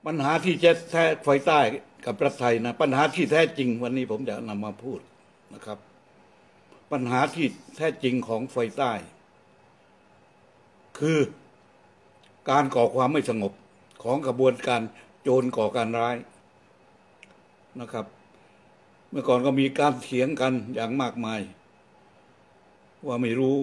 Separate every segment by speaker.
Speaker 1: ปัญหาที่แท้ไฟใต้กับรัฐไทยนะปัญหาที่แท้จริงวันนี้ผมจะนำมาพูดนะครับปัญหาที่แท้จริงของไฟใต้ คือการก่อความไม่สงบของกระบวนการโจรก่อการร้ายนะครับเมื่อก่อนก็มีการเถียงกันอย่างมากมายว่าไม่รู้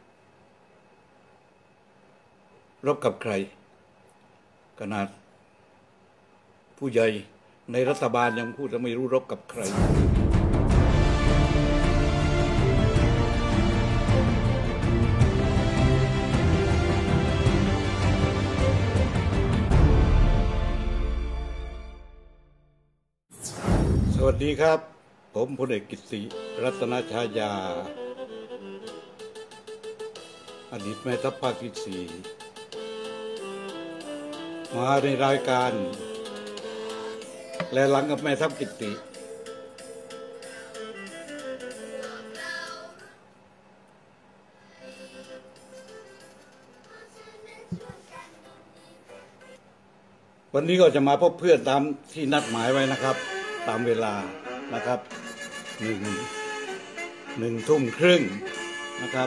Speaker 1: รบกับใครขนาดผู้ใหญ่ในรัฐบาลยังพูดว่าไม่รู้รบกับใครสวัสดีครับผมพลเอกกิตติรัตนฉายาอดีตแม่ทัพภาคที่ 4มาในรายการและหลังกับแม่ทัพกิตติวันนี้ก็จะมาพบเพื่อนตามที่นัดหมายไว้นะครับตามเวลานะครับหนึ่งทุ่มครึ่งนะครับ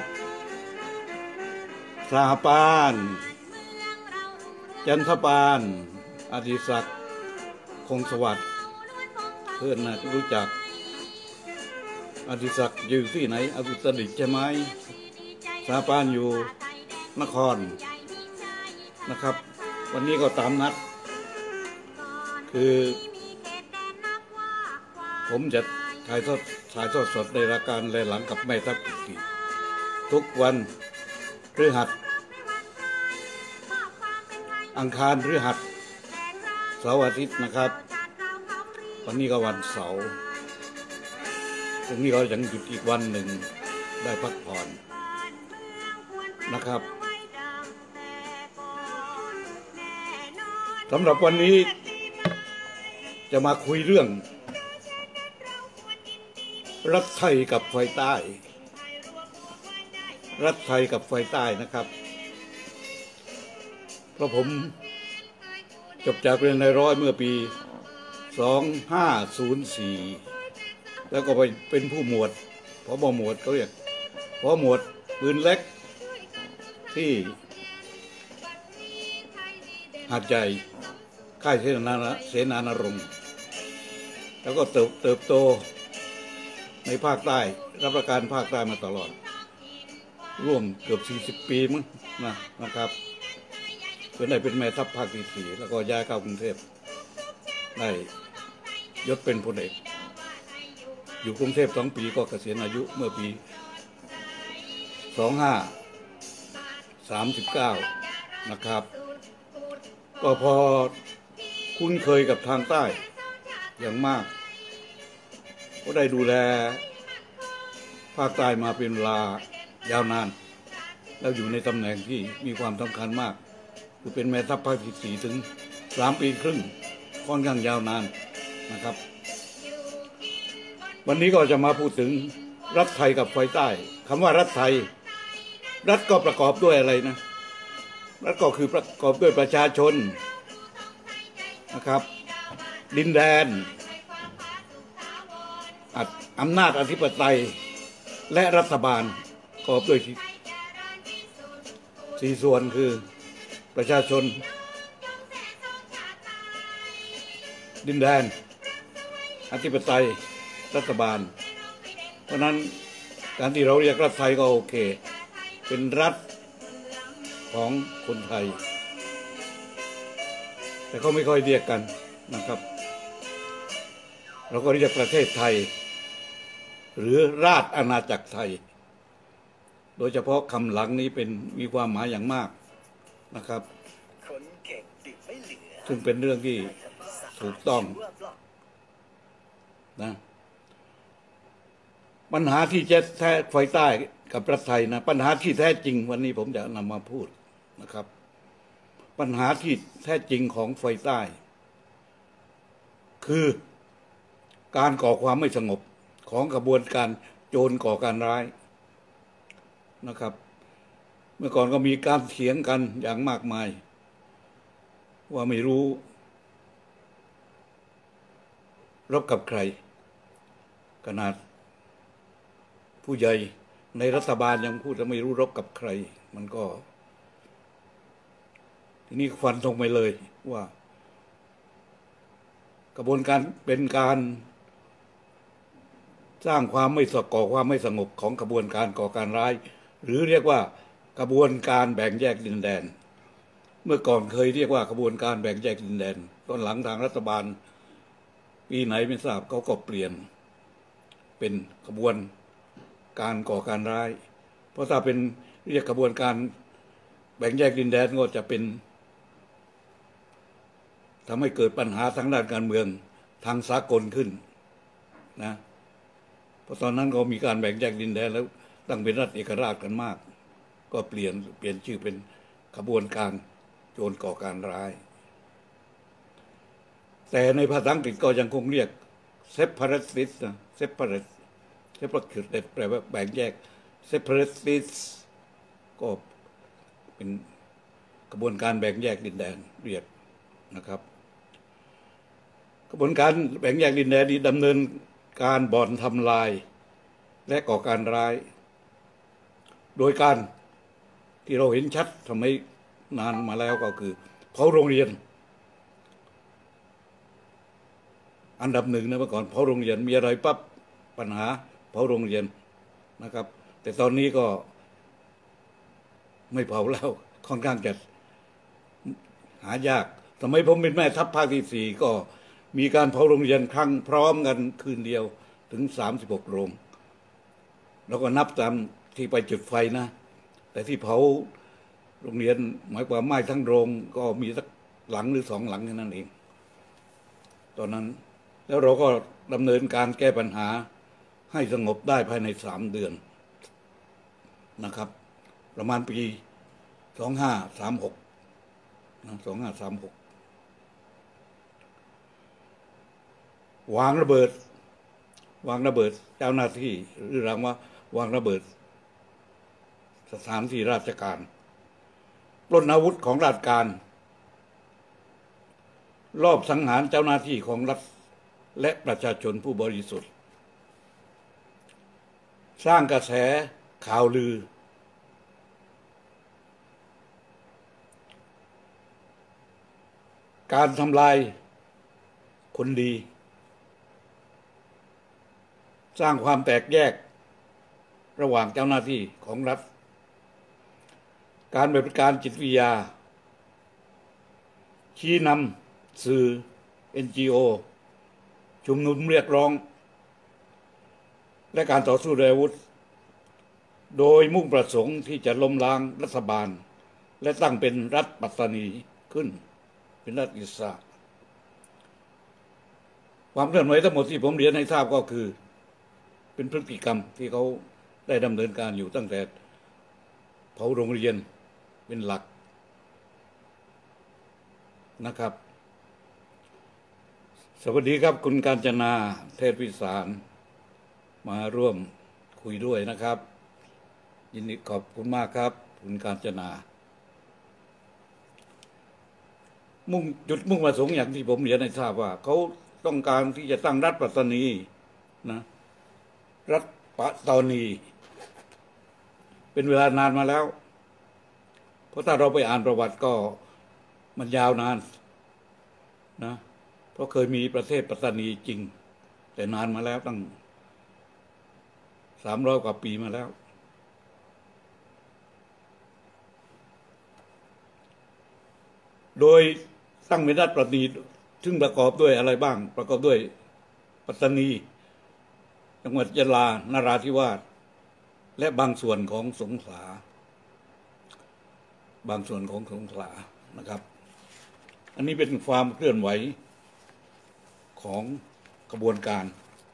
Speaker 1: สหปานจันทปานอดิศักดิ์คงสวัสดิ์เพื่อนนะรู้จักอดิศักดิ์อยู่ที่ไหนอดุตดิษฐ์ใช่ไหมสหปานอยู่นครนะครับวันนี้ก็ตามนัดคือผมจะถ่ายทอดสดในรายการและหลังกับแม่ทัพกิตติทุกวันพฤหัสอังคารพฤหัสเสาร์อาทิตย์นะครับวันนี้ก็วันเสาร์ตรงนี้เรายังหยุดอีกวันหนึ่งได้พักผ่อนนะครับสำหรับวันนี้จะมาคุยเรื่องรัฐไทยกับไฟใต้รัฐไทยกับไฟใต้นะครับเพราะผมจบจากเรียนนายร้อยเมื่อปี 2504 แล้วก็ไปเป็นผู้หมวดผบ.หมวดเขาเรียกผบ.หมวดปืนเล็กที่หาดใหญ่ค่ายเสนานรงค์แล้วก็เติบโตในภาคใต้รับราชการภาคใต้มาตลอดร่วมเกือบ40 ปีมั้งนะครับจนได้เป็นแม่ทัพภาคที่ 4แล้วก็ย้ายเข้ากรุงเทพได้ยศเป็นพลเอกอยู่กรุงเทพ2 ปีก็เกษียณอายุเมื่อปี 2539 นะครับก็พอคุ้นเคยกับทางใต้อย่างมากก็ได้ดูแลภาคใต้มาเป็นเวลายาวนานแล้วอยู่ในตำแหน่งที่มีความสำคัญมากคือเป็นแม่ทัพภาคที่ 4 ถึง 3 ปีครึ่งค่อนข้างยาวนานนะครับวันนี้ก็จะมาพูดถึงรัฐไทยกับไฟใต้คำว่ารัฐไทยรัฐก็ประกอบด้วยอะไรนะรัฐก็คือประกอบด้วยประชาชนนะครับดินแดนอำนาจอธิปไตยและรัฐบาลประกอบด้วย4 ส่วนคือประชาชนดินแดนอธิปไตยรัฐบาลเพราะนั้นการที่เราเรียกรัฐไทยก็โอเคเป็นรัฐของคนไทยแต่เขาไม่ค่อยเรียกกันนะครับเราก็เรียกประเทศไทยหรือราชอาณาจักรไทยโดยเฉพาะคำหลังนี้มีความหมายอย่างมากนะครับซึ่งเป็นเรื่องที่ถูกต้องนะปัญหาที่แท้ไฟใต้กับรัฐไทยนะปัญหาที่แท้จริงวันนี้ผมจะนำมาพูดนะครับปัญหาที่แท้จริงของไฟใต้ คือการก่อความไม่สงบของกระบวนการโจรก่อการร้ายนะครับเมื่อก่อนก็มีการเถียงกันอย่างมากมายว่าไม่รู้รบกับใครขนาดผู้ใหญ่ในรัฐบาลยังพูดว่าไม่รู้รบกับใครมันก็ทีนี้ฟันธงไปเลยว่ากระบวนการเป็นการสร้างความไม่ก่อความไม่สงบของกระบวนการก่อการร้ายหรือเรียกว่ากระบวนการแบ่งแยกดินแดนเมื่อก่อนเคยเรียกว่ากระบวนการแบ่งแยกดินแดนตอนหลังทางรัฐบาลปีไหนไม่ทราบเขาก็เปลี่ยนเป็นกระบวนการก่อการร้ายเพราะถ้าเป็นเรียกกระบวนการแบ่งแยกดินแดนก็จะเป็นทำให้เกิดปัญหาทางด้านการเมืองทางสากลขึ้นนะเพราะตอนนั้นก็มีการแบ่งแยกดินแดนแล้วตั้งเป็นรัฐเอกราชกันมากก็เปลี่ยนชื่อเป็นกระบวนการโจรก่อการร้ายแต่ในภาษาอังกฤษก็ยังคงเรียก separatist นะ separate แปลว่าแบ่งแยก separatist ก็เป็นกระบวนการแบ่งแยกดินแดนเรียกนะครับกระบวนการแบ่งแยกดินแดนนี้ดำเนินการบ่อนทำลายและก่อการร้ายโดยการที่เราเห็นชัดทำให้นานมาแล้วก็คือเผาโรงเรียนอันดับหนึ่งนะเมื่อก่อนเผาโรงเรียนมีอะไรปั๊บปัญหาเผาโรงเรียนนะครับแต่ตอนนี้ก็ไม่เผาแล้วค่อนข้างจะหายากสมัยผมเป็นแม่ทัพภาคที่4ก็มีการเผาโรงเรียนครั้งพร้อมกันคืนเดียวถึง36 โรงแล้วก็นับตามที่ไปจุดไฟนะแต่ที่เผาโรงเรียนหมายความไหม้ทั้งโรงก็มีสักหลังหรือ2 หลังแค่นั้นเองตอนนั้นแล้วเราก็ดำเนินการแก้ปัญหาให้สงบได้ภายใน3 เดือนนะครับประมาณปี2536นะ2536วางระเบิดเจ้าหน้าที่หรือวางระเบิดสถานที่ราชการปล้นอาวุธของราชการลอบสังหารเจ้าหน้าที่ของรัฐและประชาชนผู้บริสุทธิ์สร้างกระแสข่าวลือการทำลายคนดีสร้างความแตกแยกระหว่างเจ้าหน้าที่ของรัฐการบริการจิตวิทยาชี้นำสื่อ NGO ชุมนุมเรียกร้องและการต่อสู้ด้วยอาวุธโดยมุ่งประสงค์ที่จะล้มล้างรัฐบาลและตั้งเป็นรัฐปัตตานีขึ้นเป็นรัฐอิสระความเคลื่อนไหวทั้งหมดที่ผมเรียนให้ทราบก็คือเป็นพฤติกรรมที่เขาได้ดำเนินการอยู่ตั้งแต่เผาโรงเรียนเป็นหลักนะครับสวัสดีครับคุณกาญจนาเทศวิสารมาร่วมคุยด้วยนะครับยินดีขอบคุณมากครับคุณกาญจนาจุดมุ่งประสงค์อย่างที่ผมเรียนให้ทราบว่าเขาต้องการที่จะตั้งรัฐปัตตานีนะรัฐปัตตานีเป็นเวลานานมาแล้วเพราะถ้าเราไปอ่านประวัติก็มันยาวนานนะเพราะเคยมีประเทศปัตตานีจริงแต่นานมาแล้วตั้ง300 กว่าปีมาแล้วโดยตั้งเป็นรัฐปัตตานีซึ่งประกอบด้วยอะไรบ้างประกอบด้วยปัตตานีจังหวัดยะลานราธิวาสและบางส่วนของสงขลานะครับอันนี้เป็นความเคลื่อนไหวของกระบวนการ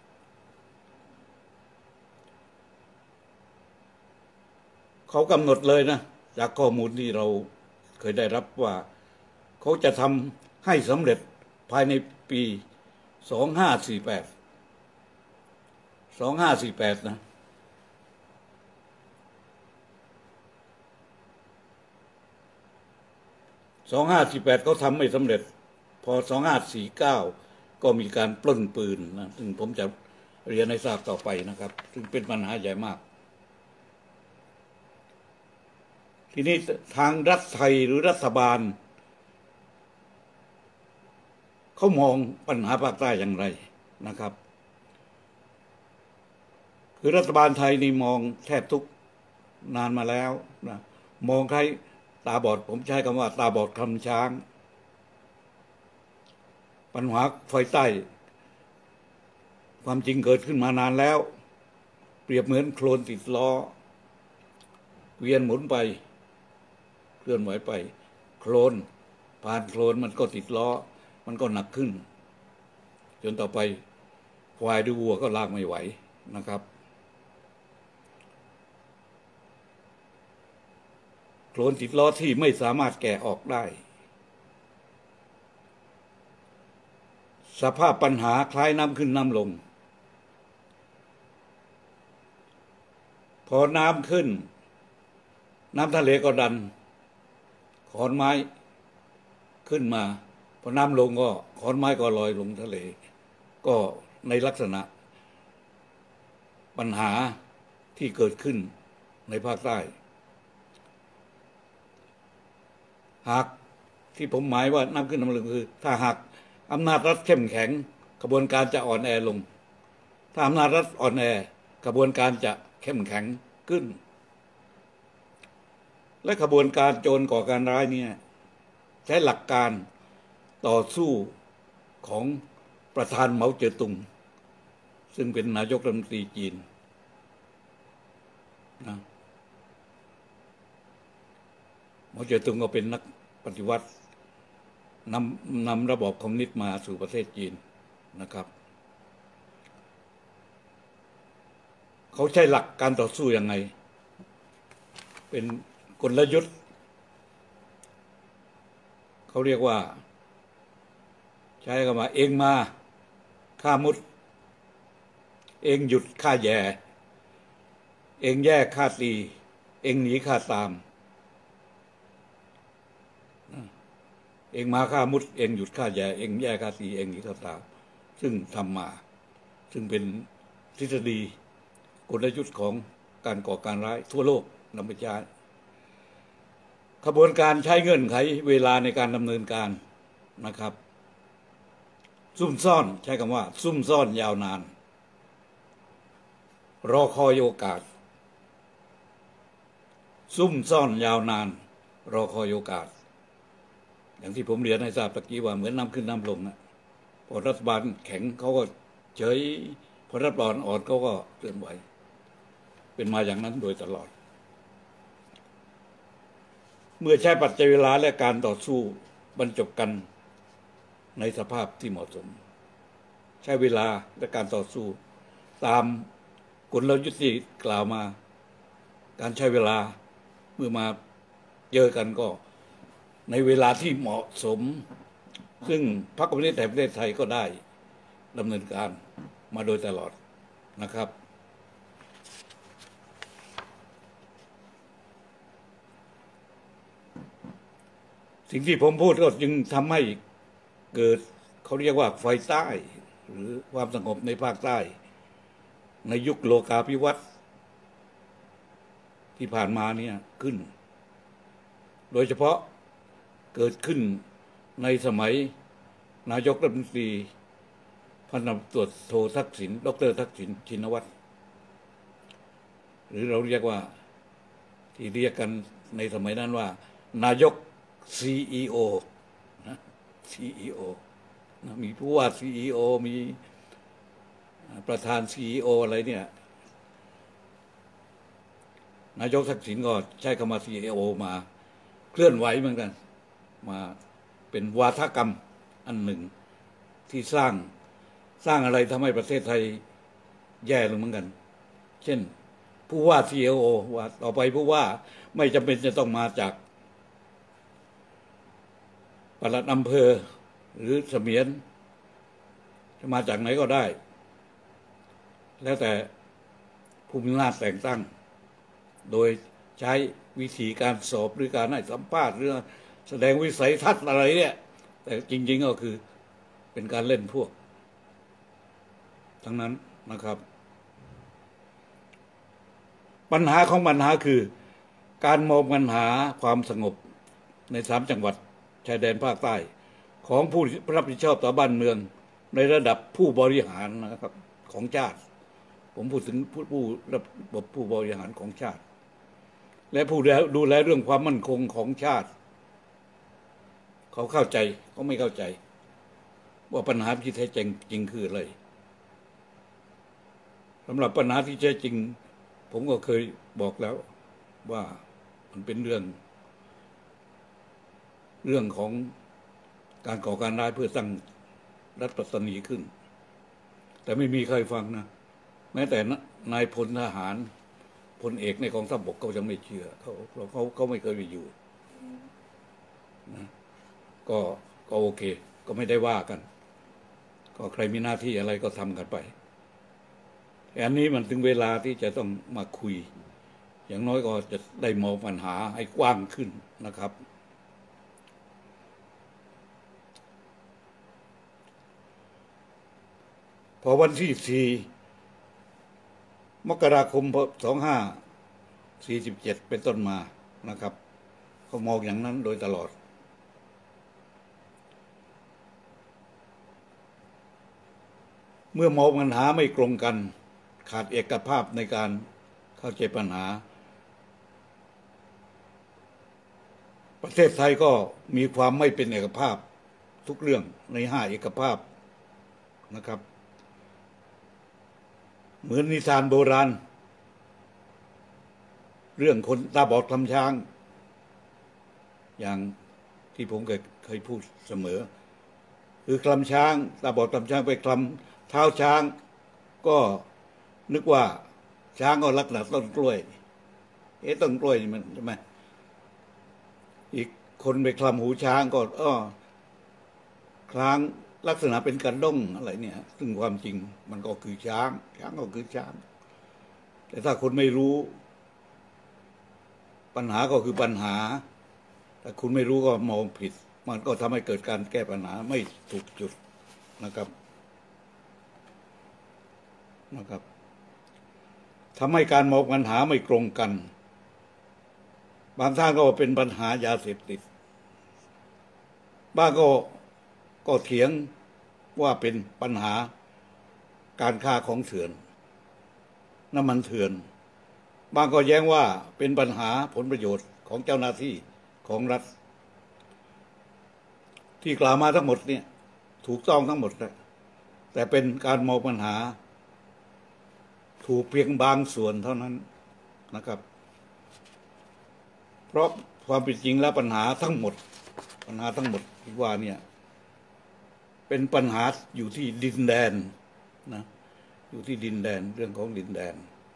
Speaker 1: เขากำหนดเลยนะจากข้อมูลที่เราเคยได้รับว่าเขาจะทำให้สำเร็จภายในปี2548นะ2548เขาทำไม่สำเร็จพอ2549 ก็มีการปล้นปืนนะซึ่งผมจะเรียนให้ทราบต่อไปนะครับ ซึ่งเป็นปัญหาใหญ่มากทีนี้ทางรัฐไทยหรือรัฐบาลเขามองปัญหาภาคใต้อย่างไรนะครับคือรัฐบาลไทยนี่มองแทบทุกนานมาแล้วนะมองใครตาบอดผมใช้คำว่าตาบอดคำช้างปัญหาไฟใต้ความจริงเกิดขึ้นมานานแล้วเปรียบเหมือนโคลนติดล้อเวียนหมุนไปเคลื่อนไหวไปโคลนผ่านโคลนมันก็ติดล้อมันก็หนักขึ้นจนต่อไปควายหรือวัวก็ลากไม่ไหวนะครับโคลนติดล้อที่ไม่สามารถแกะออกได้สภาพปัญหาคล้ายน้ำขึ้นน้ำลงพอน้ำขึ้นน้ำทะเลก็ดันขอนไม้ขึ้นมาพอน้ำลงก็ขอนไม้ก็ลอยลงทะเลก็ในลักษณะปัญหาที่เกิดขึ้นในภาคใต้หากที่ผมหมายว่าน้ำขึ้นน้ำลงคือถ้าหากอำนาจรัฐเข้มแข็งกระบวนการจะอ่อนแอลงถ้าอำนาจรัฐอ่อนแอกระบวนการจะเข้มแข็งขึ้นและกระบวนการโจรก่อการร้ายเนี่ยใช้หลักการต่อสู้ของประธานเหมาเจ๋อตุงซึ่งเป็นนายกรัฐมนตรีจีนนะเหมาเจ๋อตุงก็เป็นนักปฏิวัตินำระบอบคอมมิวนิสต์มาสู่ประเทศจีนนะครับเขาใช้หลักการต่อสู้ยังไงเป็นกลยุทธ์เขาเรียกว่าใช้คำว่าเองมาข้ามุดเองหยุดข้าแย่เองแย่ข้าตีเองหนีข้าตามเองมาข้ามุดเองหยุดข้าแย่เองแย่ข้าตีเองหนีข้าตามซึ่งทำมาซึ่งเป็นทฤษฎีกลยุทธ์ของการก่อการร้ายทั่วโลกนำไปใช้ขบวนการใช้เงื่อนไขเวลาในการดำเนินการนะครับซุ่มซ่อนใช้คำว่าซุ่มซ่อนยาวนานรอคอยโอกาสซุ่มซ่อนยาวนานรอคอยโอกาสอย่างที่ผมเรียนให้ทราบตะกี้ว่าเหมือนน้ำขึ้นน้ำลงนะพอรัฐบาลแข็งเขาก็เฉยพอรัฐบาลอ่อนเขาก็เคลื่อนไหวเป็นมาอย่างนั้นโดยตลอดเมื่อใช้ปัจจัยเวลาและการต่อสู้บรรจบกันในสภาพที่เหมาะสมใช้เวลาและการต่อสู้ตามกลยุทธ์ที่กล่าวมาการใช้เวลาเมื่อมาเจอกันก็ในเวลาที่เหมาะสมซึ่งพรรคคอมมิวนิสต์แห่งประเทศไทยก็ได้ดำเนินการมาโดยตลอดนะครับสิ่งที่ผมพูดก็จึงทำให้เกิดเขาเรียกว่าไฟใต้หรือความสงบในภาคใต้ในยุคโลกาภิวัตน์ที่ผ่านมาเนี่ยขึ้นโดยเฉพาะเกิดขึ้นในสมัยนายกรัฐมนตรีพันตำรวจโททักษิณดร.ทักษิณชินวัตรหรือเราเรียกว่าที่เรียกกันในสมัยนั้นว่านายก CEO นะ CEO นะมีผู้ว่า CEO มีประธาน CEO อะไรเนี่ยนายกทักษิณก็ใช้คำว่า CEO มาเคลื่อนไหวเหมือนกันมาเป็นวาทกรรมอันหนึ่งที่สร้างอะไรทำให้ประเทศไทยแย่ลงเหมือนกันเช่นผู้ว่า CEO ว่าต่อไปผู้ว่าไม่จำเป็นจะต้องมาจากปลัดอำเภอหรือเสมียนจะมาจากไหนก็ได้แล้วแต่ผู้มีอำนาจแต่งตั้งโดยใช้วิธีการสอบหรือการให้สัมภาษณ์หรือแสดงวิสัยทัศน์อะไรเนี่ยแต่จริงๆก็คือเป็นการเล่นพวกทั้งนั้นนะครับปัญหาของปัญหาคือการมองปัญหาความสงบใน3 จังหวัดชายแดนภาคใต้ของผู้รับผิดชอบต่อบ้านเมืองในระดับผู้บริหารนะครับของชาติผมพูดถึงผู้บริหารของชาติและผู้ดูแลเรื่องความมั่นคงของชาติเขาเข้าใจเขาไม่เข้าใจว่าปัญหาที่แท้จริงคืออะไรสำหรับปัญหาที่แท้จริงผมก็เคยบอกแล้วว่ามันเป็นเรื่องของการก่อการร้ายเพื่อตั้งรัฐปัตตานีขึ้นแต่ไม่มีใครฟังนะแม้แต่นายพลทหารพลเอกในกองทัพบกเขายังไม่เชื่อเขาไม่เคยไปอยู่นะก็โอเคก็ไม่ได้ว่ากันก็ใครมีหน้าที่อะไรก็ทำกันไปอันนี้มันถึงเวลาที่จะต้องมาคุยอย่างน้อยก็จะได้มองปัญหาให้กว้างขึ้นนะครับพอวันที่4 มกราคม 2547เป็นต้นมานะครับเขามองอย่างนั้นโดยตลอดเมื่อมองปัญหาไม่ตรงกันขาดเอกภาพในการเข้าใจปัญหาประเทศไทยก็มีความไม่เป็นเอกภาพทุกเรื่องใน5 เอกภาพนะครับเหมือนนิทานโบราณเรื่องคนตาบอดคลำช้างอย่างที่ผมเคยพูดเสมอคือคลำช้างตาบอดคลำช้างไปคลำเท้าช้างก็นึกว่าช้างก็ลักษณะต้นกล้วยต้นกล้วยมันใช่ไหมอีกคนไปคลำหูช้างก็คล้างลักษณะเป็นกระด้งอะไรเนี่ยซึ่งความจริงมันก็คือช้างก็คือช้างแต่ถ้าคนไม่รู้ปัญหาก็คือปัญหาแต่คุณไม่รู้ก็มองผิดมันก็ทำให้เกิดการแก้ปัญหาไม่ถูกจุดนะครับทำให้การมองปัญหาไม่ตรงกันบางท่านก็เป็นปัญหายาเสพติดบ้างก็เถียงว่าเป็นปัญหาการฆ่าของเถื่อนน้ำมันเถื่อนบางก็แย้งว่าเป็นปัญหาผลประโยชน์ของเจ้าหน้าที่ของรัฐที่กล่าวมาทั้งหมดเนี่ยถูกต้องทั้งหมดแต่เป็นการมองปัญหาถูกเพียงบางส่วนเท่านั้นนะครับเพราะความเป็นจริงแล้วปัญหาทั้งหมดที่ว่าเนี่ยเป็นปัญหาอยู่ที่ดินแดนนะอยู่ที่ดินแดนเรื่องของดินแดน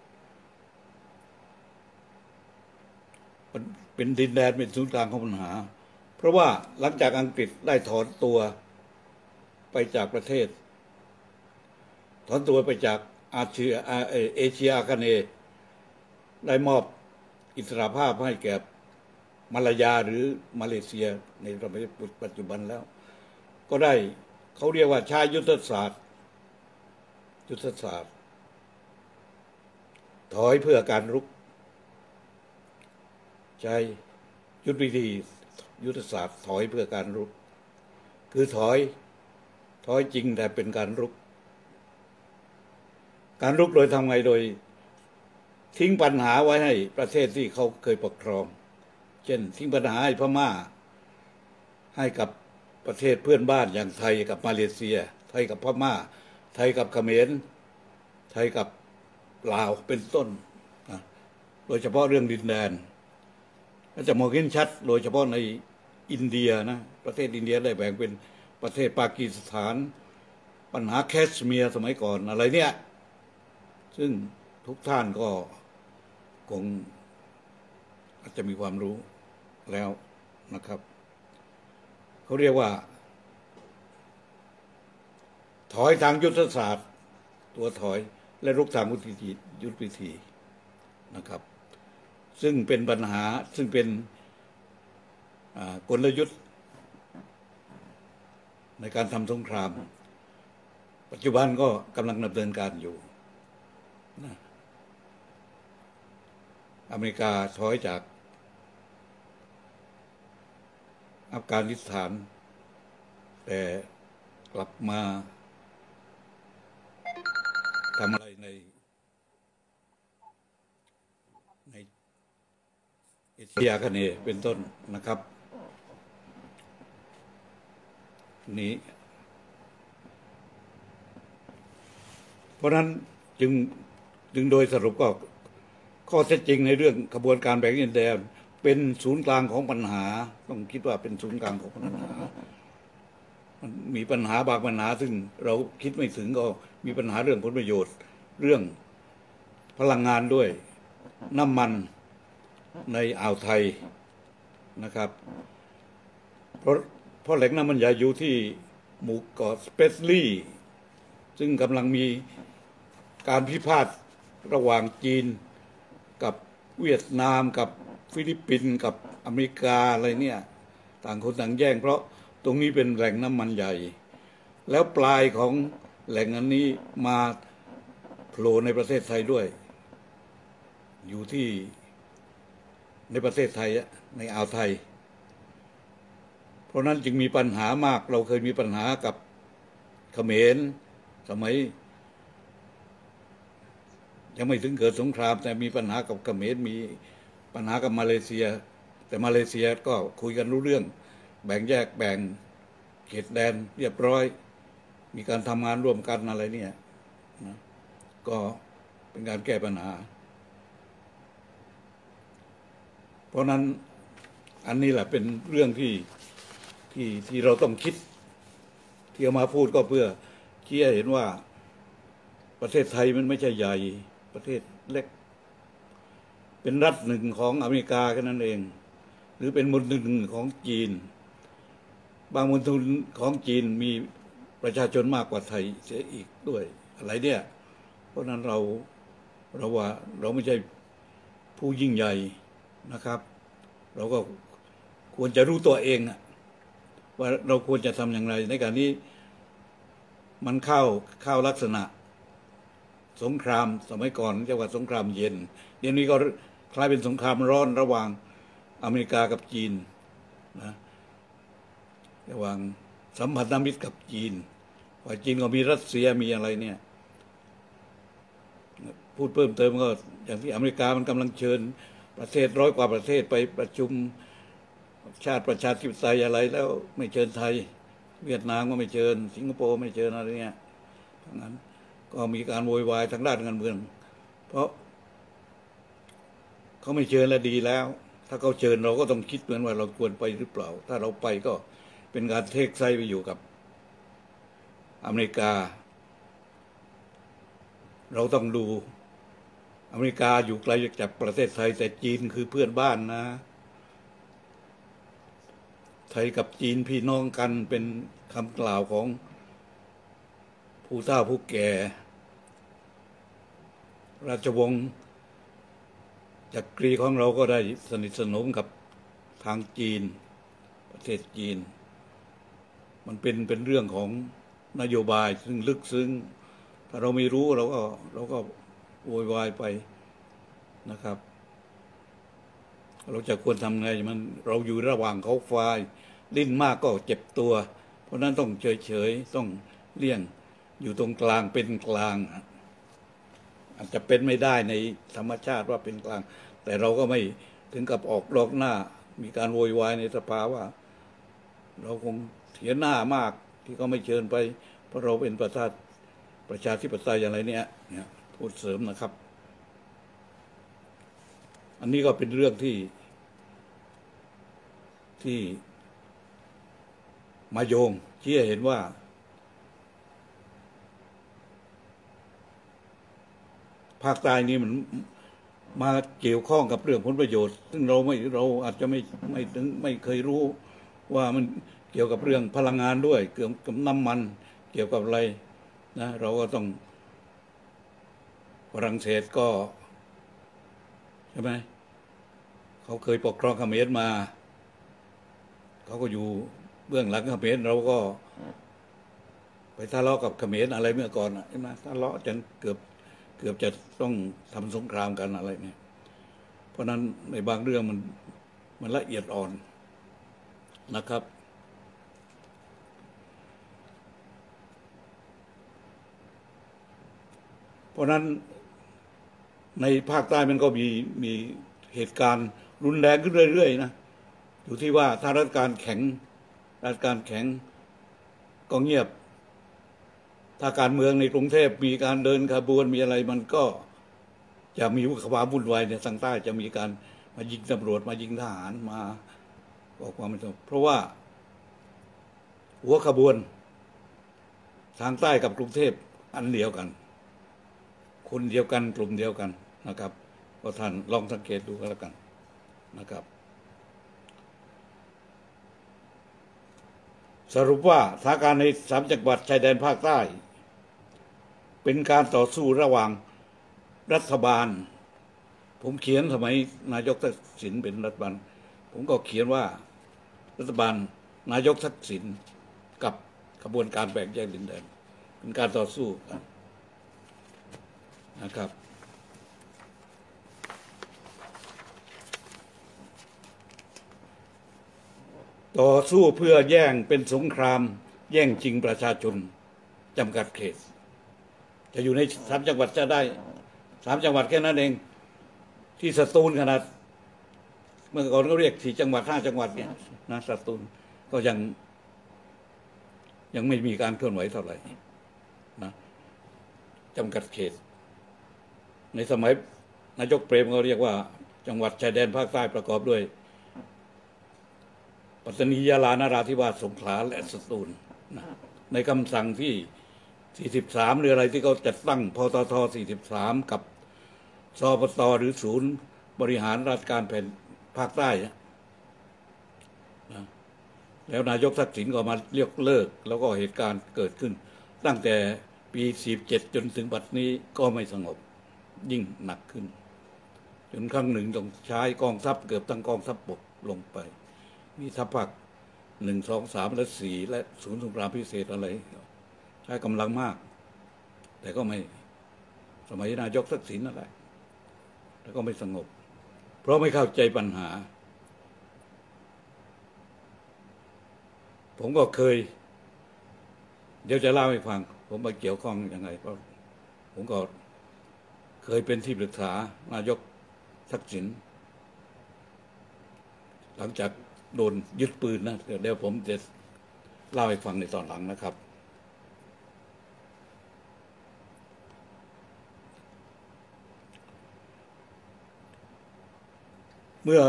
Speaker 1: เป็นดินแดนเป็นศูนย์กลางของปัญหาเพราะว่าหลังจากอังกฤษได้ถอนตัวไปจากประเทศถอนตัวไปจากเอเชียอาคเนย์ได้มอบอิสรภาพให้แก่มาลายาหรือมาเลเซียในปัจจุบันแล้วก็ได้เขาเรียกว่าใช้ยุทธศาสตร์ถอยเพื่อการรุกใช้ยุทธศาสตร์ถอยเพื่อการรุกคือถอยจริงแต่เป็นการรุกโดยทำไงโดยทิ้งปัญหาไว้ให้ประเทศที่เขาเคยปกครองเช่นทิ้งปัญหาให้พม่าให้กับประเทศเพื่อนบ้านอย่างไทยกับมาเลเซียไทยกับพม่าไทยกับเขมรไทยกับลาวเป็นต้นโดยเฉพาะเรื่องดินแดนก็จะมองเห็นชัดโดยเฉพาะในอินเดียนะประเทศอินเดียได้แบ่งเป็นประเทศปากีสถานปัญหาแคชเมียร์สมัยก่อนอะไรเนี่ยซึ่งทุกท่านก็คงอาจจะมีความรู้แล้วนะครับเขาเรียกว่าถอยทางยุทธศาสตร์ตัวถอยและรุกทางยุทธวิธีนะครับซึ่งเป็นปัญหาซึ่งเป็นกลยุทธ์ในการทำสงครามปัจจุบันก็กำลังดำเนินการอยู่นะอเมริกาถอยจากอัฟกานิสถานแต่กลับมาทำอะไรในเอเชียอาคเนย์เป็นต้นนะครับนี้เพราะนั้นจึงโดยสรุปก็ข้อเท็จจริงในเรื่องกระบวนการแบ่งดินแดนเป็นศูนย์กลางของปัญหาต้องคิดว่าเป็นศูนย์กลางของปัญหามันมีปัญหาบางปัญหาซึ่งเราคิดไม่ถึงก็มีปัญหาเรื่องผลประโยชน์เรื่องพลังงานด้วยน้ำมันในอ่าวไทยนะครับเพราะแหล่งน้ำมันใหญ่อยู่ที่หมู่เกาะสเปซลี่ซึ่งกำลังมีการพิพาทระหว่างจีนกับเวียดนามกับฟิลิปปินส์กับอเมริกาอะไรเนี่ยต่างคนต่างแย่งเพราะตรงนี้เป็นแหล่งน้ำมันใหญ่แล้วปลายของแหล่งอันนี้มาโผล่ในประเทศไทยด้วยอยู่ที่ในประเทศไทยในอ่าวไทยเพราะนั้นจึงมีปัญหามากเราเคยมีปัญหากับเขมรสมัยยังไม่ถึงเกิดสงครามแต่มีปัญหากับเขมรมีปัญหากับมาเลเซียแต่มาเลเซียก็คุยกันรู้เรื่องแบ่งแยกแบ่งเขตแดนเรียบร้อยมีการทำงานร่วมกันอะไรเนี่ยนะก็เป็นการแก้ปัญหาเพราะนั้นอันนี้แหละเป็นเรื่องที่เราต้องคิดที่เอามาพูดก็เพื่อชี้ให้เห็นว่าประเทศไทยมันไม่ใช่ใหญ่ประเทศเล็กเป็นรัฐหนึ่งของอเมริกาแค่นั้นเองหรือเป็นมณฑลหนึ่งของจีนบางมณฑลของจีนมีประชาชนมากกว่าไทยเสียอีกด้วยอะไรเนี่ยเพราะนั้นเราว่าเราไม่ใช่ผู้ยิ่งใหญ่นะครับเราก็ควรจะรู้ตัวเองว่าเราควรจะทำอย่างไรในการนี้มันเข้าลักษณะสงครามสมัยก่อนเรียกว่าสงครามเย็นเดี๋ยวนี้ก็คล้ายเป็นสงครามร้อนระหว่างอเมริกากับจีนนะระหว่างสัมพันธมิตรกับจีนว่าจีนก็มีรัสเซียมีอะไรเนี่ยพูดเพิ่มเติมก็อย่างที่อเมริกามันกำลังเชิญประเทศ100 กว่าประเทศไปประชุมชาติประชาธิปไตยอะไรแล้วไม่เชิญไทยเวียดนามก็ไม่เชิญสิงคโปร์ไม่เชิญอะไรเนี่ยทั้งนั้นก็มีการโวยวายทางด้านการเมืองเพราะเขาไม่เชิญแล้วดีแล้วถ้าเขาเชิญเราก็ต้องคิดเหมือนว่าเราควรไปหรือเปล่าถ้าเราไปก็เป็นการเทคไซไปอยู่กับอเมริกาเราต้องดูอเมริกาอยู่ไกลจากประเทศไทยแต่จีนคือเพื่อนบ้านนะไทยกับจีนพี่น้องกันเป็นคำกล่าวของผู้เฒ่าผู้แก่ราชวงศ์จักรีของเราก็ได้สนิทสนมกับทางจีนประเทศจีนมันเป็นเรื่องของนโยบายซึ่งลึกซึ้งถ้าเราไม่รู้เราก็โวยวายไปนะครับเราจะควรทำไงมันเราอยู่ระหว่างเขาฝ่ายดิ้นมากก็เจ็บตัวเพราะนั้นต้องเฉยต้องเลี่ยงอยู่ตรงกลางเป็นกลางอาจจะเป็นไม่ได้ในธรรมชาติว่าเป็นกลางแต่เราก็ไม่ถึงกับออกลอกหน้ามีการโวยวายในสภาว่าเราคงเสียหน้ามากที่เขาไม่เชิญไปเพราะเราเป็นประชาธิปไตยอะไรเนี่ยพูดเสริมนะครับอันนี้ก็เป็นเรื่องที่มาโยงชี้ให้เห็นว่าภาคใต้นี้มันมาเกี่ยวข้องกับเรื่องผลประโยชน์ซึ่งเราอาจจะไม่เคยรู้ว่ามันเกี่ยวกับเรื่องพลังงานด้วยเกี่ยวกับน้ำมันเกี่ยวกับอะไรนะเราก็ต้องฝรั่งเศสก็ใช่ไหมเขาเคยปกครองเขมรมาเขาก็อยู่เบื้องหลังเขมรเราก็ไปทะเลาะกับเขมรอะไรเมื่อก่อนใช่ไหมทะเลาะจนเกือบจะต้องทำสงครามกันอะไรเนี่ยเพราะนั้นในบางเรื่องมันละเอียดอ่อนนะครับเพราะนั้นในภาคใต้มันก็มีเหตุการณ์รุนแรงขึ้นเรื่อยๆนะอยู่ที่ว่าถ้าราชการแข็งก็เงียบถ้าการเมืองในกรุงเทพมีการเดินขบวนมีอะไรมันก็จะมีความวุ่นวายในทางใต้จะมีการมายิงตำรวจมายิงทหารมาออกความไม่สงบเพราะว่าหัวขบวนทางใต้กับกรุงเทพอันเดียวกันคนเดียวกันกลุ่มเดียวกันนะครับก็ท่านลองสังเกตดูก็แล้วกันนะครับสรุปว่าสถานการณ์ใน3 จังหวัดชายแดนภาคใต้เป็นการต่อสู้ระหว่างรัฐบาลผมเขียนสมัยนายกทักษิณเป็นรัฐบาลผมก็เขียนว่ารัฐบาลนายกทักษิณกับขบวนการแบ่งแยกดินแดนเป็นการต่อสู้กันนะครับต่อสู้เพื่อแย่งเป็นสงครามแย่งชิงประชาชนจำกัดเขตจะอยู่ใน3 จังหวัดจะได้3 จังหวัดแค่นั้นเองที่สตูลขนาดเมื่อก่อนก็เรียก4 จังหวัด5 จังหวัดเนี่ยนะสตูลก็ยังไม่มีการเคลื่อนไหวเท่าไหร่นะจำกัดเขตในสมัยนายกเปรมเขาเรียกว่าจังหวัดชายแดนภาคใต้ประกอบด้วยปัตตานียะลานราธิวาสสงขลาและสตูลนะในคำสั่งที่43หรืออะไรที่เขาจัดตั้งพตท43กับสปตหรือศูนย์บริหารราชการแผ่นภาคใต้นะแล้วนายกทักษิณก็มาเรียกเลิกแล้วก็เหตุการณ์เกิดขึ้นตั้งแต่ปี47จนถึงบัดนี้ก็ไม่สงบยิ่งหนักขึ้นจนครั้งหนึ่งต้องใช้กองทัพเกือบทั้งกองทัพบกลงไปมีทัพภาค1 2 3และ4และศูนย์สงครามพิเศษอะไรใช้กำลังมากแต่ก็ไม่สมัยนายกทักษิณนั่นแหละแล้วก็ไม่สงบเพราะไม่เข้าใจปัญหาผมก็เคยเดี๋ยวจะเล่าให้ฟังผมมาเกี่ยวข้องยังไงเพราะผมก็เคยเป็นที่ปรึกษานายกทักษิณหลังจากโดนยึดปืนนะเดี๋ยวผมจะเล่าให้ฟังในตอนหลังนะครับเมื่อ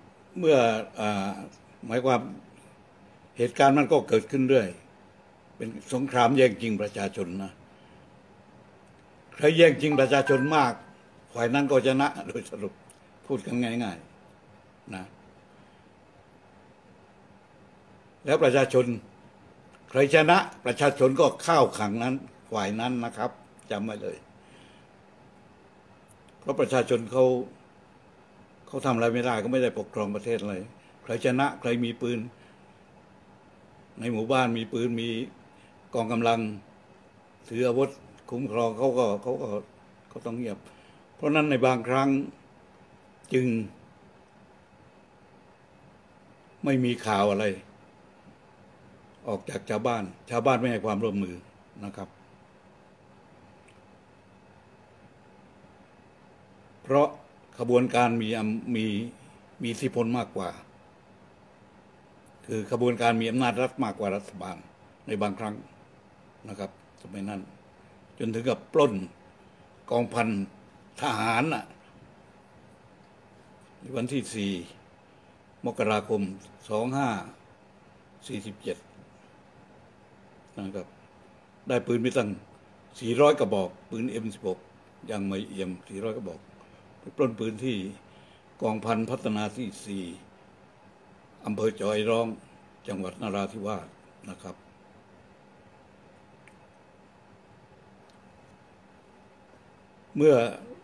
Speaker 1: หมายความเหตุการณ์มันก็เกิดขึ้นเรื่อยเป็นสงครามแย่งชิงประชาชนนะใครแย่งชิงประชาชนมากฝ่ายนั้นก็ชนะโดยสรุปพูดกันง่ายๆนะแล้วประชาชนใครชนะประชาชนก็เข้าขังนั้นฝ่ายนั้นนะครับจำไว้เลยเพราะประชาชนเขาทำอะไรไม่ได้ก็ไม่ได้ปกครองประเทศเลยใครชนะใครมีปืนในหมู่บ้านมีปืนมีกองกำลังถืออาวุธคุ้มครองเขาก็ต้องเงียบเพราะนั้นในบางครั้งจึงไม่มีข่าวอะไรออกจากชาวบ้านไม่ให้ความร่วมมือนะครับเพราะขบวนการมีอิทธิพลมากกว่าคือขบวนการมีอำนาจรัฐมากกว่ารัฐบาลในบางครั้งนะครับสมัยนั้นจนถึงกับปล้นกองพันทหารในวันที่4 มกราคม 2547นะครับได้ปืนไปตั้ง400 กระบอกปืน M16 ยังไม่เอี่ยม400 กระบอกไปปล้นปืนที่กองพันพัฒนาที่4อำเภอจอยร้องจังหวัดนราธิวาสนะครับเมื่อ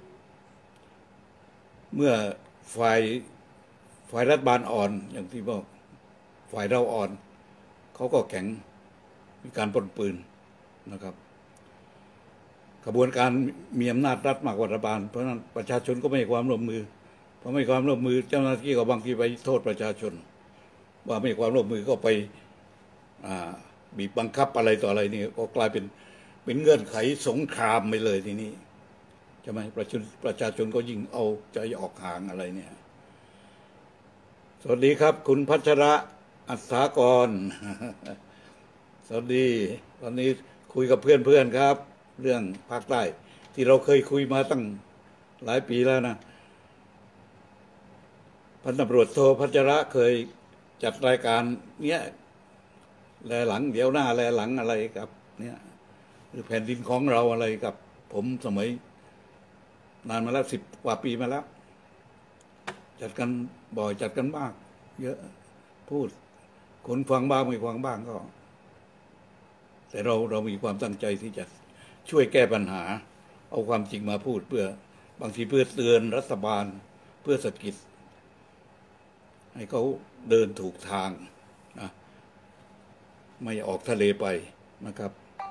Speaker 1: ฝ่ายรัฐบาลอ่อนอย่างที่บอกฝ่ายเราอ่อนเขาก็แข็งมีการปล้นปืนนะครับกระบวนการมีอำนาจรัฐมากกว่ารัฐบาลเพราะนั้นประชาชนก็ไม่ให้ความร่วมมือพอไม่ให้ความร่วมมือเจ้าหน้าที่ก็บางทีไปโทษประชาชนว่าไม่ให้ความร่วมมือก็ไปบีบบังคับอะไรต่ออะไรนี่ก็กลายเป็นเงื่อนไขสงครามไปเลยทีนี้ใช่ไหมประชาชนก็ยิ่งเอาใจออกห่างอะไรเนี่ยสวัสดีครับคุณพัชระอัศสากร สวัสดีตอนนี้คุยกับเพื่อนครับเรื่องภาคใต้ที่เราเคยคุยมาตั้งหลายปีแล้วนะพันตำรวจโทพัชระเคยจัดรายการเนี้ยแลหลังเดี๋ยวหน้าแลหลังอะไรกับเนี่ยหรือแผ่นดินของเราอะไรกับผมสมัยนานมาแล้ว10 กว่าปีมาแล้วจัดกันบ่อยจัดกันมากเยอะพูดคนฟังบ้างไม่ฟังบ้างก็แต่เรามีความตั้งใจที่จะช่วยแก้ปัญหาเอาความจริงมาพูดเพื่อบางทีเพื่อเตือนรัฐบาลเพื่อสะกิดให้เขาเดินถูกทางนะไม่ออกทะเลไปนะครับ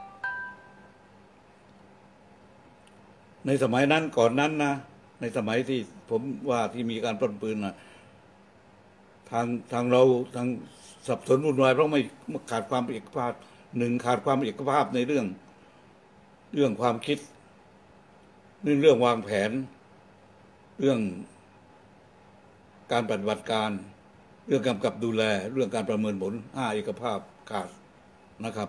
Speaker 1: ในสมัยนั้นก่อนนั้นนะในสมัยที่ผมว่าที่มีการปล้นปืนนะทางเราทางสับสนวุ่นวายเพราะไม่ขาดความเอกภาพขาดความเอกภาพในเรื่องความคิดเรื่องวางแผนเรื่องการปฏิบัติการเรื่องกำกับดูแลเรื่องการประเมินผลเอกภาพขาดนะครับ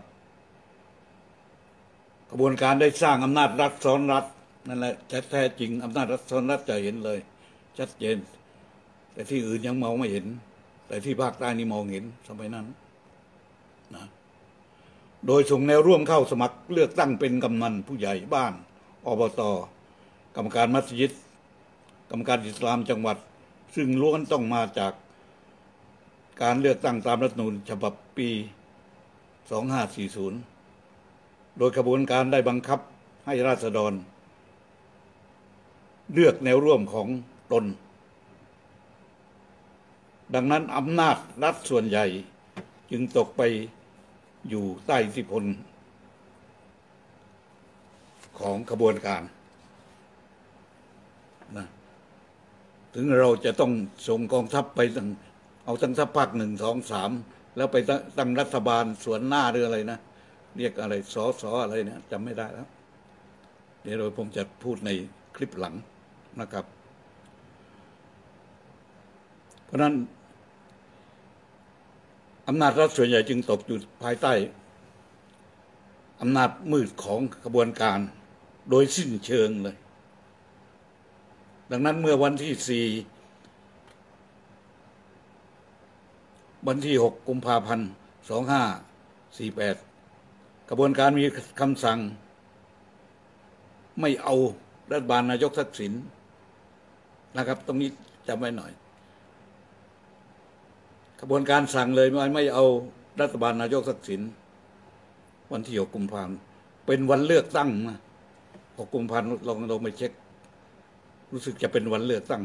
Speaker 1: กระบวนการได้สร้างอำนาจรัฐซ้อนรัฐนั่นแหละแท้จริงอำนาจรัฐซ้อนรัฐจะเห็นเลยชัดเจนแต่ที่อื่นยังมองไม่เห็นแต่ที่ภาคใต้นี่มองเห็นสมัยนั้นนะโดยส่งแนวร่วมเข้าสมัครเลือกตั้งเป็นกำนันผู้ใหญ่บ้านอบต.กรรมการมัสยิดกรรมการอิสลามจังหวัดซึ่งล้วนต้องมาจากการเลือกตั้งตามรัฐธรรมนูญฉบับปี 2540 โดยกระบวนการได้บังคับให้ราษฎรเลือกแนวร่วมของตนดังนั้นอำนาจรัฐส่วนใหญ่จึงตกไปอยู่ใต้อิทธิพลของกระบวนการนะถึงเราจะต้องส่งกองทัพไปเอาตั้งทัพภาค1 2 3แล้วไปตั้งรัฐบาลส่วนหน้าหรืออะไรนะเรียกอะไรสอะไรเนี่ยจำไม่ได้แล้วเดี๋ยวผมจะพูดในคลิปหลังนะครับเพราะนั้นอำนาจรัฐส่วนใหญ่จึงตกอยู่ภายใต้อำนาจมืดของกระบวนการโดยสิ้นเชิงเลยดังนั้นเมื่อวันที่6 กุมภาพันธ์ 2548กระบวนการมีคำสั่งไม่เอารัฐบาลนายกทักษิณนะครับตรงนี้จำไว้หน่อยกระบวนการสั่งเลยไม่เอารัฐบาลนายกทักษิณวันที่6 กุมภาพันธ์เป็นวันเลือกตั้งนะ6 กุมภาพันธ์ลองไปเช็ครู้สึกจะเป็นวันเลือกตั้ง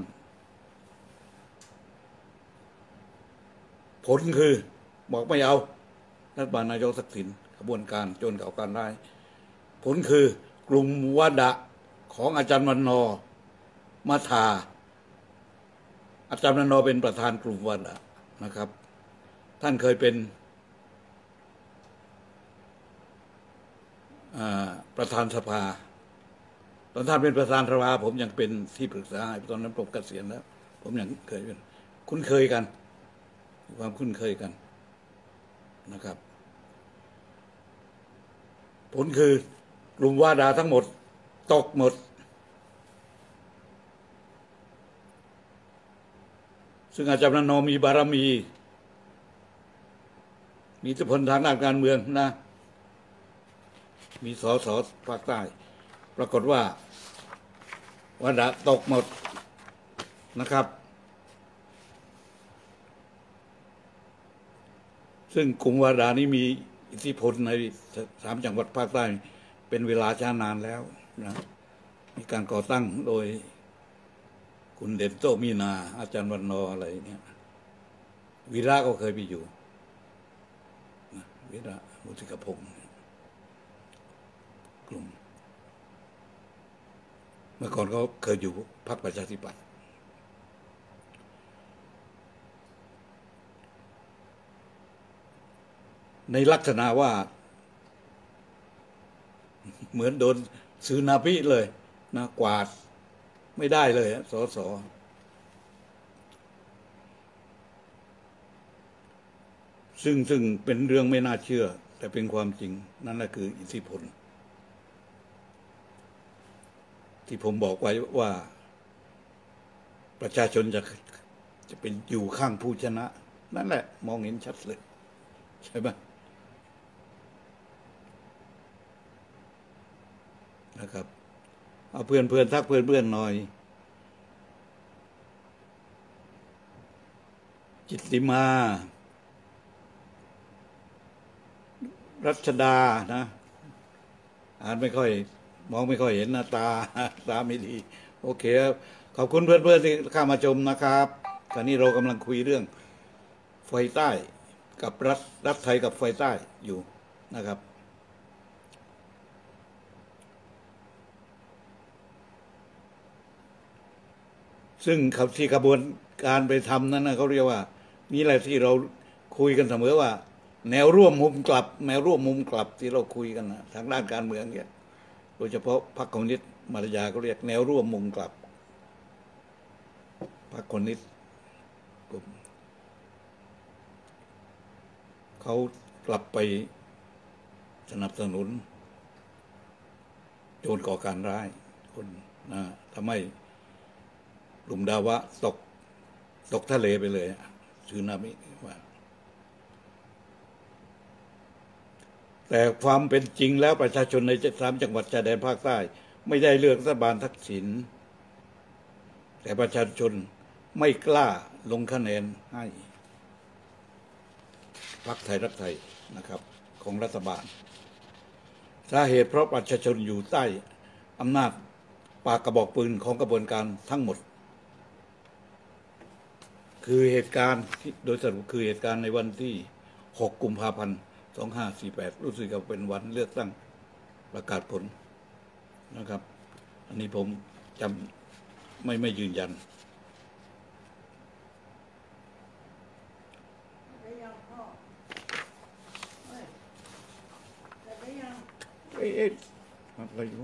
Speaker 1: ผลคือบอกไม่เอารัฐบาลนายกทักษิณกระบวนการโจรเก่าการร้ายผลคือกลุ่มวดะของอาจารย์วันนอร์มาทาอาจารย์วันนอร์เป็นประธานกลุ่มวดะนะครับท่านเคยเป็นประธานสภาตอนท่านเป็นประธานสภาผมยังเป็นที่ปรึกษาตอนนั้นผมเกษียณแล้วผมยังเคยเป็นคุ้นเคยกันความคุ้นเคยกันนะครับผลคือกลุ่มวาดาทั้งหมดตกหมดซึ่งอาจารย์วันนอร์มีบารมีมีอิทธิพลทางด้านการเมืองนะมีสสภาคใต้ปรากฏว่าวาดาตกหมดนะครับซึ่งกลุ่มวาดานี้มีอิทธิพลใน3 จังหวัดภาคใต้เป็นเวลาช้านานแล้วนะมีการก่อตั้งโดยคุณเด่นโตมีนาอาจารย์วันนอร์อะไรเนี่ยวีระก็เคยไปอยู่วีระมุติกพงศ์กลุ่มเมื่อก่อนเขาเคยอยู่พรรคประชาธิปัตย์ในลักษณะว่าเหมือนโดนสึนามิเลยนะกวาดไม่ได้เลยสสซึ่งเป็นเรื่องไม่น่าเชื่อแต่เป็นความจริงนั่นแหละคืออิทธิพลที่ผมบอกไว้ว่าประชาชนจะเป็นอยู่ข้างผู้ชนะนั่นแหละมองเห็นชัดเลยใช่ไหมนะครับเอาเพื่อนทักเพื่อนหน่อยจิตติมารัชดานะอ่านไม่ค่อยมองไม่ค่อยเห็นนะตาไม่ดีโอเคขอบคุณเพื่อนที่เข้ามาชมนะครับตอนนี้เรากำลังคุยเรื่องไฟใต้กับรัฐไทยกับไฟใต้อยู่นะครับซึ่งที่กระบวนการไปทำนั้นนะเขาเรียกว่านี่แหละที่เราคุยกันเสมอว่าแนวร่วมมุมกลับที่เราคุยกันนะทางด้านการเมืองเนี่ยโดยเฉพาะพรรคคอมมิวนิสต์มาลายาเขาเรียกแนวร่วมมุมกลับพรรคคอมมิวนิสต์กลุ่มเขากลับไปสนับสนุนโจรก่อการร้ายคนนะทำให้กลุ่มดาวะตกทะเลไปเลยสึนามิว่าแต่ความเป็นจริงแล้วประชาชนใน3 จังหวัดชายแดนภาคใต้ไม่ได้เลือกรัฐบาลทักษิณแต่ประชาชนไม่กล้าลงคะแนนให้พรรคไทยรักไทยนะครับของรัฐบาลสาเหตุเพราะประชาชนอยู่ใต้อำนาจปากกระบอกปืนของกระบวนการทั้งหมดคือเหตุการณ์โดยสรุปคือเหตุการณ์ในวันที่6 กุมภาพันธ์ 2548รู้สึกว่าเป็นวันเลือกตั้งประกาศผลนะครับอันนี้ผมจำไม่ยืนยันอะไรอยู่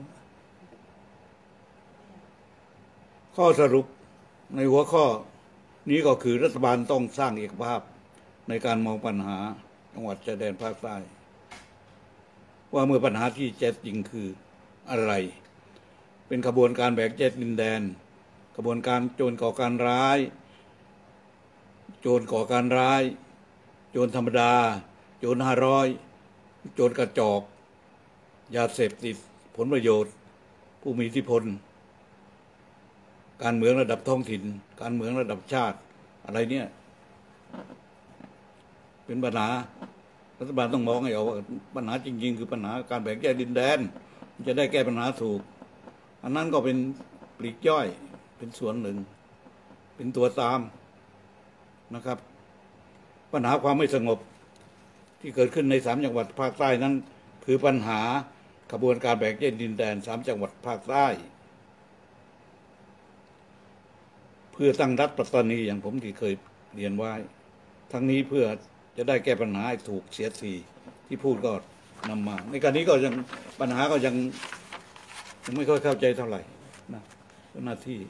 Speaker 1: ข้อสรุปในหัวข้อนี้ก็คือรัฐบาลต้องสร้างเอกภาพในการมองปัญหาจังหวัดชายแดนภาคใต้ว่าเมื่อปัญหาที่แท้จริงคืออะไรเป็นขบวนการแบ่งแยกดินแดนขบวนการโจรก่อการร้ายโจรธรรมดาโจร500โจรกระจอกยาเสพติดผลประโยชน์ผู้มีอิทธิพลการเมืองระดับท้องถิ่นการเมืองระดับชาติอะไรเนี่ยเป็นปัญหารัฐบาลต้องมองให้ออกว่าปัญหาจริงๆคือปัญหาการแบ่งแยกดินแดนจะได้แก้ปัญหาถูกอันนั้นก็เป็นปลีกย่อยเป็นส่วนหนึ่งเป็นตัวตามนะครับปัญหาความไม่สงบที่เกิดขึ้นใน3 จังหวัดภาคใต้นั้นคือปัญหากระบวนการแบ่งแยกดินแดน3 จังหวัดภาคใต้เพื่อตั้งรัฐปัตตานีอย่างผมที่เคยเรียนไว้ทั้งนี้เพื่อจะได้แก้ปัญหาให้ถูกเสียทีที่พูดก็นำมาในการนี้ก็ยังปัญหาก็ยังไม่ค่อยเข้าใจเท่าไหร่นะหน้าที่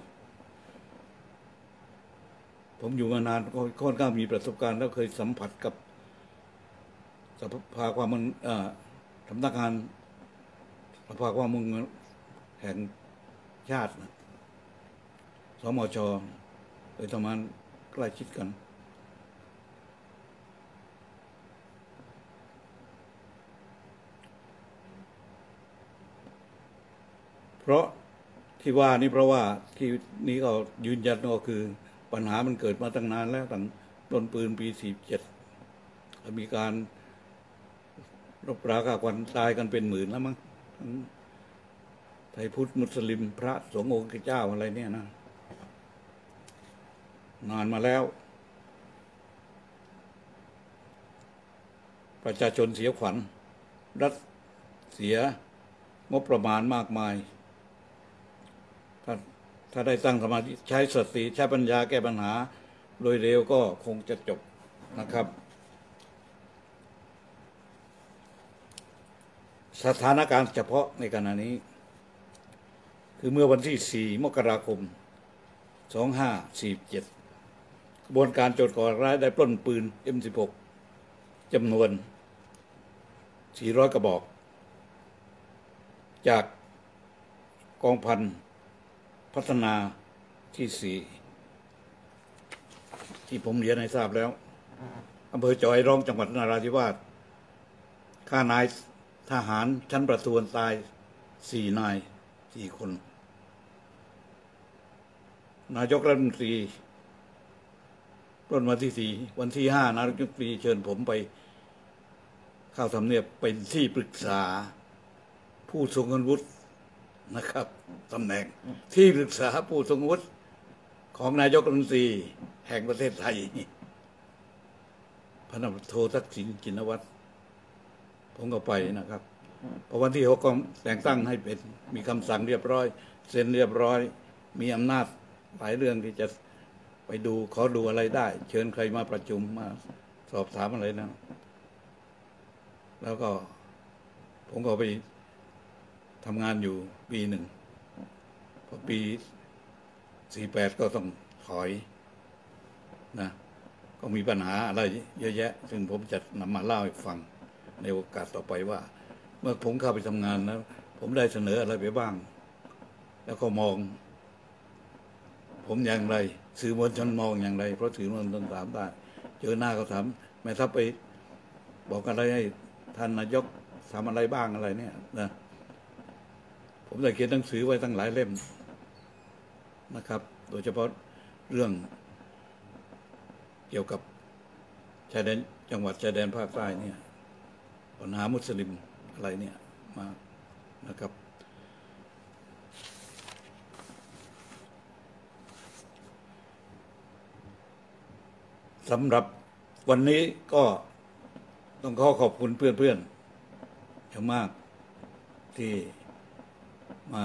Speaker 1: ผมอยู่มานานก็ค่อนข้างมีประสบการณ์แล้วเคยสัมผัสกับสภาความมั่นสำนักงานสภาความมั่นแห่งชาตินะสมช.โดยทำงานใกล้ชิดกันเพราะที่ว่านี่เพราะว่าที่นี้ก็ยืนยันก็คือปัญหามันเกิดมาตั้งนานแล้วตั้งต้นปืนปี47มีการรบราฆ่ากันตายกันเป็นหมื่นแล้วมั้งไทยพุทธมุสลิมพระสงฆ์องค์เจ้าอะไรเนี่ยนะนานมาแล้วประชาชนเสียขวัญรัฐเสียงบประมาณมากมายถ้าได้ตั้งสมาธิใช้สติใช้ปัญญาแก้ปัญหาโดยเร็วก็คงจะจบนะครับสถานการณ์เฉพาะในขณะนี้คือเมื่อวันที่4 มกราคม 2547กระบวนการโจรก่อร้ายได้ปล้นปืน M16 จำนวน400 กระบอกจากกองพันพัฒนาที่4ที่ผมเรียนให้ทราบแล้วอำเภอจอยร้องจังหวัดนราธิวาสฆ่านายทหารชั้นประทวนตาย4 นาย 4 คนนายกรัฐมนตรีวันที่5นายกรัฐมนตรีเชิญผมไปเข้าทำเนียบเป็นที่ปรึกษาผู้ทรงคุณวุฒินะครับตำแหน่งที่ปรึกษาผู้ทรงวุฒิของนายกรัฐมนตรีแห่งประเทศไทยพลตำรวจโททักษิณชินวัตรผมก็ไปนะครับพอวันที่6ก็แต่งตั้งให้เป็นมีคำสั่งเรียบร้อยเซ็นเรียบร้อยมีอำนาจหลายเรื่องที่จะไปดูขอดูอะไรได้เชิญใครมาประชุมมาสอบถามอะไรนะแล้วก็ผมก็ไปทำงานอยู่ปีหนึ่งพอปี48ก็ต้องถอยนะก็มีปัญหาอะไรเยอะแยะซึ่งผมจะนำมาเล่าให้ฟังในโอกาสต่อไปว่าเมื่อผมเข้าไปทำงานแล้วผมได้เสนออะไรไปบ้างแล้วก็มองผมอย่างไรสื่อมวลชนมองอย่างไรเพราะสื่อมวลชนถามได้เจอหน้าก็ถามแม่ทัพไปบอกอะไรให้ท่านนายกทำอะไรบ้างอะไรเนี่ยนะผมได้เขียนหนังสือไว้ตั้งหลายเล่มนะครับโดยเฉพาะเรื่องเกี่ยวกับชายแดนจังหวัดชายแดนภาคใต้เนี่ยปัญหามุสลิมอะไรเนี่ยมานะครับสำหรับวันนี้ก็ต้องขอบคุณเพื่อนๆอย่างมากที่มา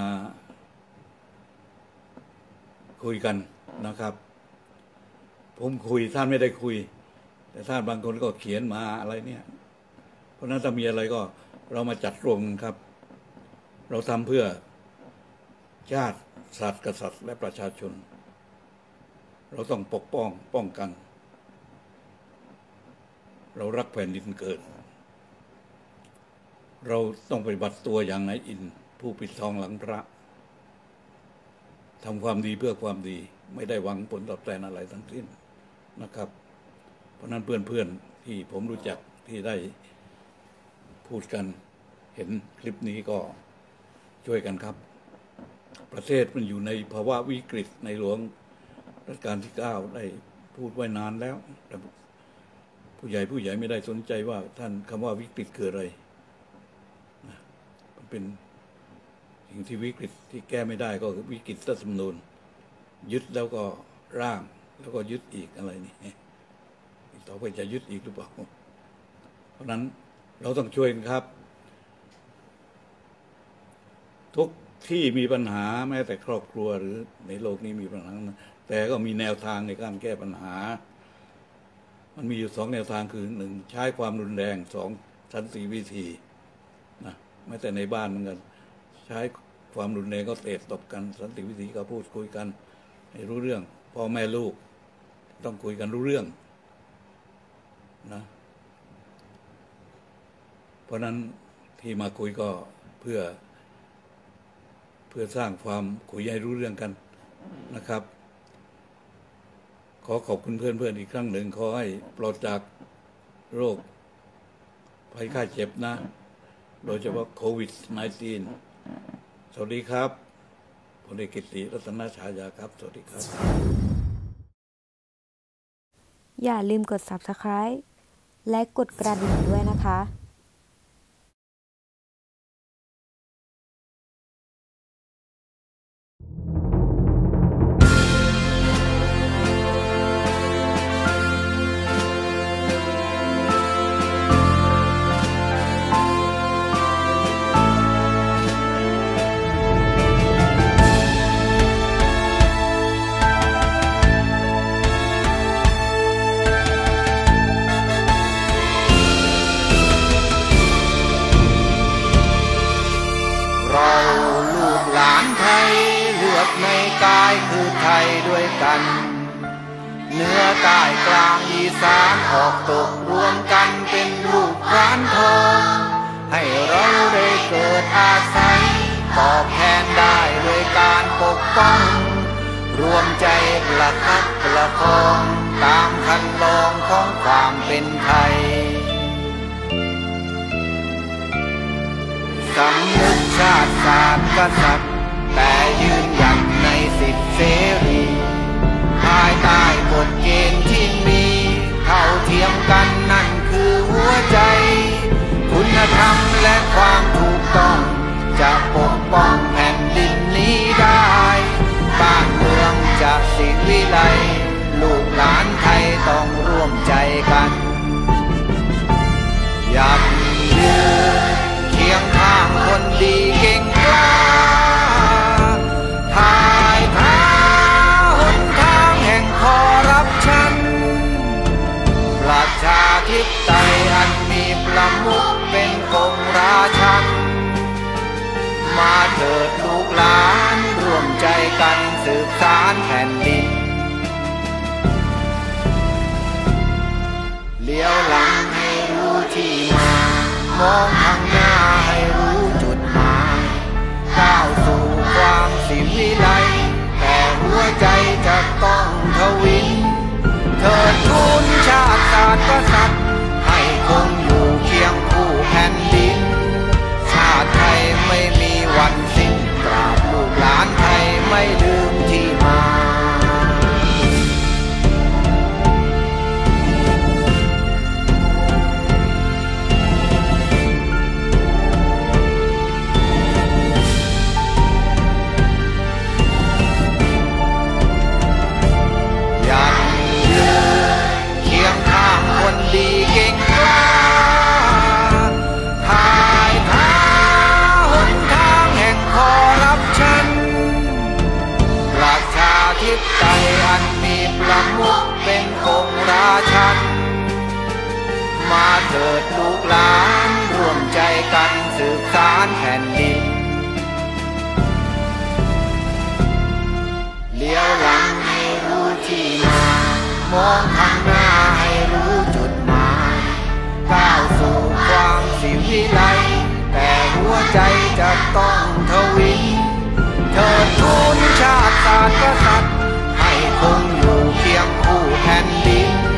Speaker 1: คุยกันนะครับผมคุยท่านไม่ได้คุยแต่ท่านบางคนก็เขียนมาอะไรเนี่ยเพราะนั้นถ้ามีอะไรก็เรามาจัดรวมกันครับเราทำเพื่อชาติศาสตร์กษัตริย์และประชาชนเราต้องปกป้องกันเรารักแผ่นดินเกิดเราต้องปฏิบัติตัวอย่างนายอินผู้ปิดทองหลังพระทำความดีเพื่อความดีไม่ได้หวังผลตอบแทนอะไรทั้งสิ้นนะครับเพราะนั้นเพื่อนๆที่ผมรู้จักที่ได้พูดกันเห็นคลิปนี้ก็ช่วยกันครับประเทศมันอยู่ในภาวะวิกฤตในหลวงรัชกาลที่9ได้พูดไว้นานแล้วแต่ผู้ใหญ่ไม่ได้สนใจว่าท่านคำว่าวิกฤตคืออะไรมันเป็นสิ่งที่วิกฤตที่แก้ไม่ได้ก็คือวิกฤตรัฐธรรมนูญยึดแล้วก็ร่างแล้วก็ยึดอีกอะไรนี่ต่อไปจะยึดอีกหรือเปล่าเพราะนั้นเราต้องช่วยกันครับทุกที่มีปัญหาแม้แต่ครอบครัวหรือในโลกนี้มีปัญหาแต่ก็มีแนวทางในการแก้ปัญหามันมีอยู่2 แนวทางคือ 1ใช้ความรุนแรง2สันติวิธีนะแม้แต่ในบ้านเหมือนกันใช้ความรุนแรงก็เตะตบกันสันติวิธีก็พูดคุยกันให้รู้เรื่องพ่อแม่ลูกต้องคุยกันรู้เรื่องนะเพราะนั้นที่มาคุยก็เพื่อสร้างความคุยให้รู้เรื่องกันนะครับขอขอบคุณเพื่อนๆอีกครั้งหนึ่งขอให้ปลอดจากโรคภัยไข้เจ็บนะโดยเฉพาะโควิด -19 สวัสดีครับพลเอกกิติรัตนฉายาครับสวัสดีครับ
Speaker 2: อย่าลืมกด Subscribe และกดกระดิ่งด้วยนะคะ
Speaker 3: หลานไทยเลือดในกายคือไทยด้วยกันเหนือใต้กลางอีสานออกตกรวมกันเป็นลูกพรานทองให้เราได้เกิดอาศัยตอบแทนได้ด้วยการปกป้องรวมใจประคับประคองตามคันลองของความเป็นไทยสำนึกชาติศาสตร์กษัตริย์แต่ยืนหยัดในสิทธิเสรีภายใต้กฎเกณฑ์ที่มีเท่าเทียมกันนั่นคือหัวใจคุณธรรมและความถูกต้องจะปกป้องแผ่นดินนี้ได้บ้านเมืองจะสิวิไลลูกหลานไทยต้องร่วมใจกันอยากยืนเคียงข้างคนดีเก่งกล้าทายท้าหนทางแห่งคอร์รัปชันประชาธิปไตยอันมีประมุขเป็นองค์ราชันมาเถิดลูกหลานร่วมใจกันสืบสานแผ่นดินเลี้ยวหลังให้รู้ที่มามองข้างหน้าให้รู้จุดหมายก้าวสู่ความสิวิไลแต่หัวใจจะต้องทวินเถิดทูลชาติศาสตร์กษัตริย์ให้คงอยู่เคียงคู่แผ่นดินชาติไทยไม่มีวันสิ้นตราบลูกหลานไทยไม่ลืมที่มาดีเก่งกล้าทายท้าหนทางแห่งคอร์รัปชันประชาธิปไตยอันมีประมุขเป็นองค์ราชันมาเถิดลูกหลานร่วมใจกันสืบสานแผ่นดินเลี้ยวหลังให้รู้ที่มามองข้างหน้าให้รู้จุดก้าวสู่ความสิวิไลแต่หัวใจจะต้องทวินเถิดทูลชาติศาสตร์กษัตริย์ให้คงอยู่เคียงคู่แผ่นดิน